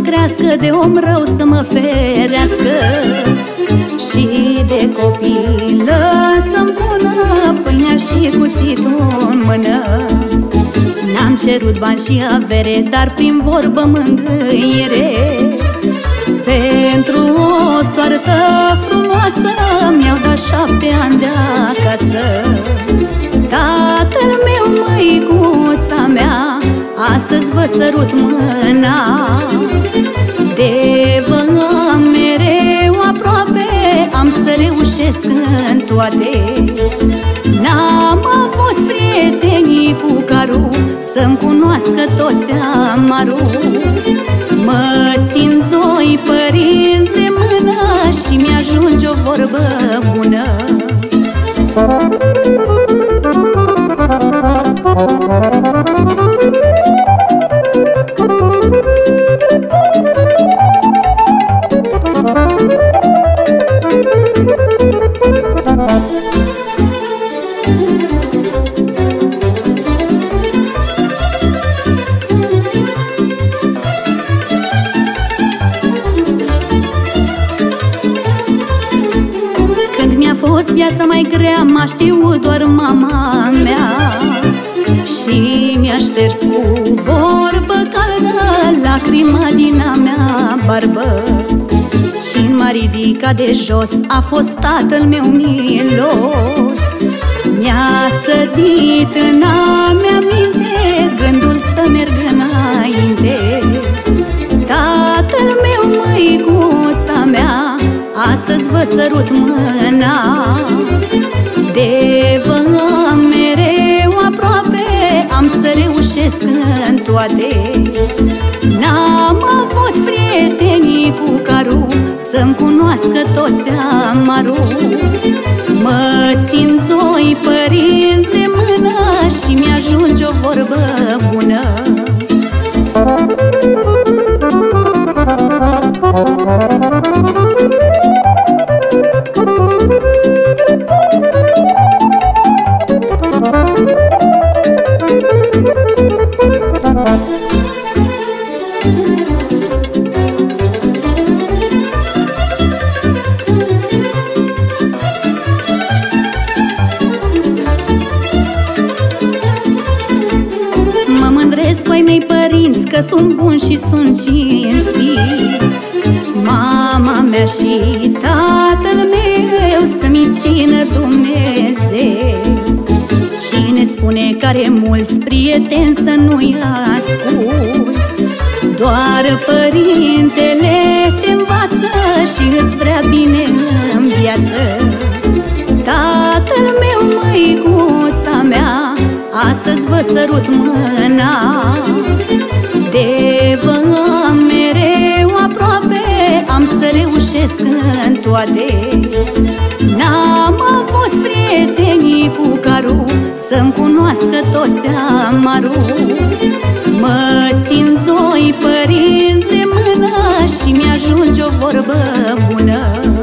crească, de om rău să mă ferească, și de copilă să-mi pună pâinea și cuțitul în mână. N-am cerut bani și avere, dar prin vorbă mângâiere. Pentru o soartă frumoasă mi-au dat 7 ani de acasă. Tatăl meu, măicuța mea, astăzi vă sărut mâna. De vă am mereu aproape, am să reușesc în toate. N-am avut prietenii cu carul să-mi cunoască toți amarul. Mă țin 2 părinți de mână și mi-ajunge o vorbă bună. Când mi-a fost viața mai grea, m-a știut doar mama mea și mi-a șters cu vorbă caldă lacrima din a mea barbă. Și m-a ridicat de jos, a fost tatăl meu milos. Mi-a sădit în a mea minte gândul să merg înainte. Tatăl meu, măicuța mea, astăzi vă sărut mâna. De vă am mereu aproape, am să reușesc în toate. N-am avut prietenii cu carul să-mi cunoască toți amarul. Mă țin 2 părinți de mână și mi-ajunge o vorbă bună. Mă mândresc cu ai mei părinți că sunt buni și sunt cinstiți. Mama mea și tatăl meu să-mi țină Dumnezeu. Cine spune că are mulți prieteni să nu-i asculți. Doar părintele te învață și îți vrea bine în viață. Tatăl meu, măicuța mea, astăzi vă sărut mâna. De vă am mereu aproape, am să reușesc în toate. N-am avut prietenii cu carul să-mi cunoască toți amarul. Mă țin 2 părinți de mână și mi-ajunge o vorbă bună.